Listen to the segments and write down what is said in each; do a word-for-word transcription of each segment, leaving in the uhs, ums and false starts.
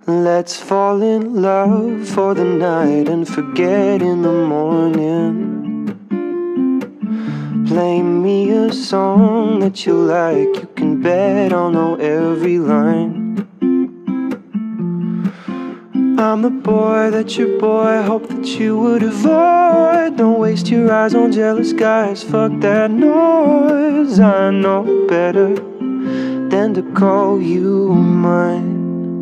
Let's fall in love for the night and forget in the morning. Play me a song that you like, you can bet I'll know every line. I'm the boy that your boy hoped that you would avoid. Don't waste your eyes on jealous guys, fuck that noise. I know better than to call you mine.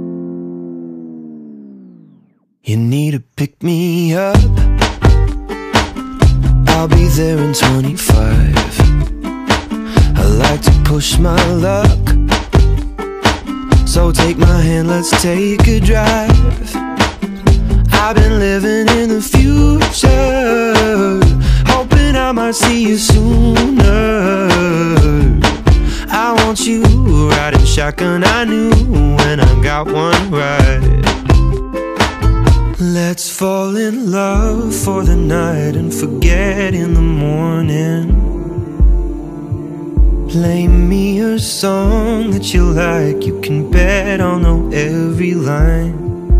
You need to pick me up, I'll be there in twenty-five. I like to push my luck, so take my hand, let's take a drive. I've been living in the future, hoping I might see you sooner. I want you riding shotgun, I knew when I got one right. Let's fall in love for the night and forget in the morning. Play me a song that you like, you can bet I'll know every line.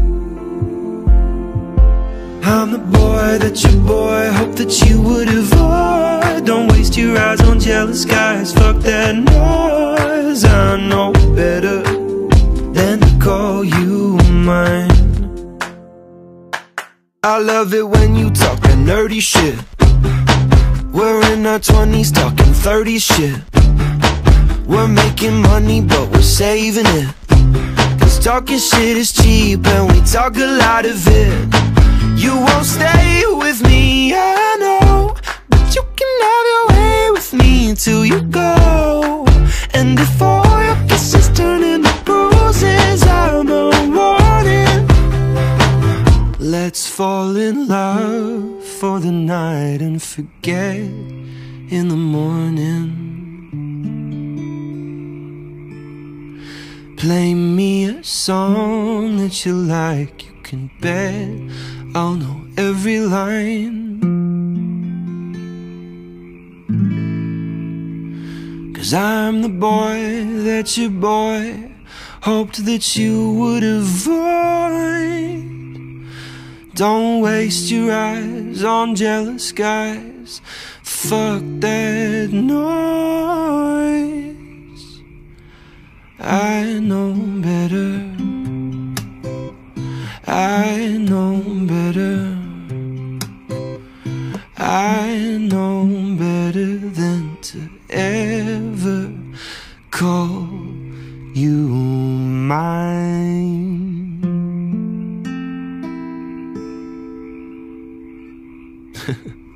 I'm the boy that your boy hoped that you would avoid. Don't waste your eyes on jealous guys, fuck that noise. I know better than to call you mine. I love it when you talk that nerdy shit. We're in our twenties talking thirties shit. We're making money but we're saving it, cause talking shit is cheap and we talk a lot of it. You won't stay with me, I know, but you can have your way with me until you go. And if all your kisses turn into bruises, I'm a warning. Let's fall in love for the night and forget in the morning. Play me a song that you like, you can bet I'll know every line. Cause I'm the boy that your boy hoped that you would avoid. Don't waste your eyes on jealous guys, fuck that noise. I know better, I know better, I know better than to ever call you mine.